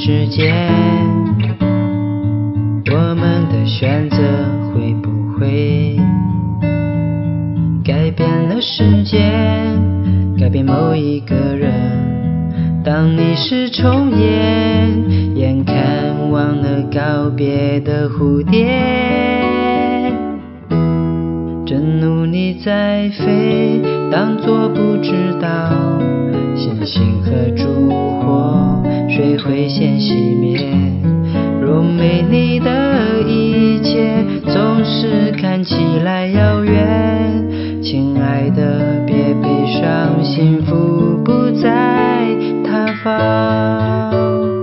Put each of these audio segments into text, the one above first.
之间，我们的选择会不会改变了世界，改变某一个人？当你是重演，眼看忘了告别的蝴蝶，正努力在飞，当作不知道。星星和烛火，谁会先熄灭？若美丽的一切总是看起来遥远，亲爱的，别悲伤，幸福不在他方。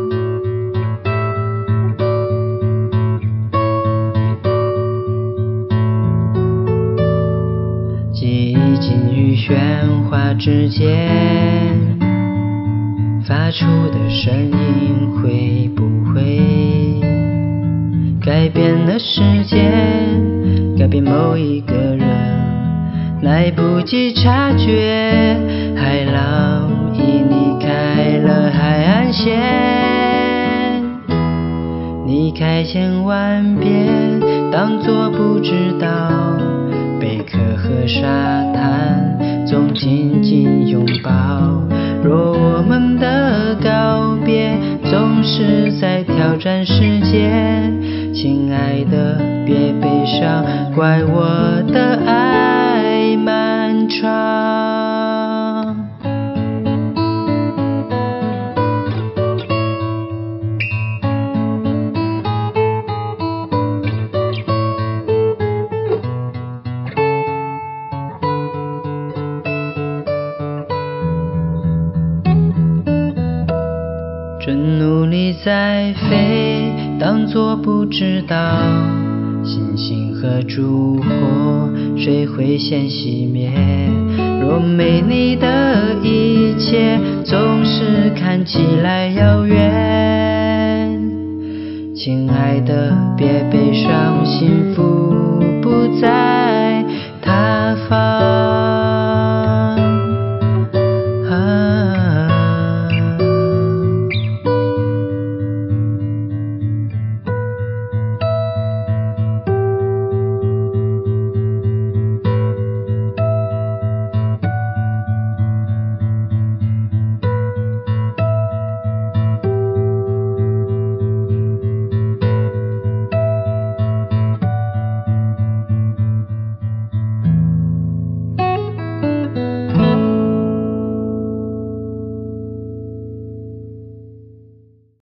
记忆尽于喧哗之间，发出的声音会不会改变了世界，改变某一个人？来不及察觉，海浪已离开了海岸线，离开千万遍，当作不知道。贝壳和沙滩总紧紧拥抱，若我们的告别总是在挑战世界，亲爱的，别悲伤，怪我的爱漫长。正努力在飞，当作不知道。星星和烛火，谁会先熄灭？若美丽的一切总是看起来遥远，亲爱的，别悲伤，幸福不在他方。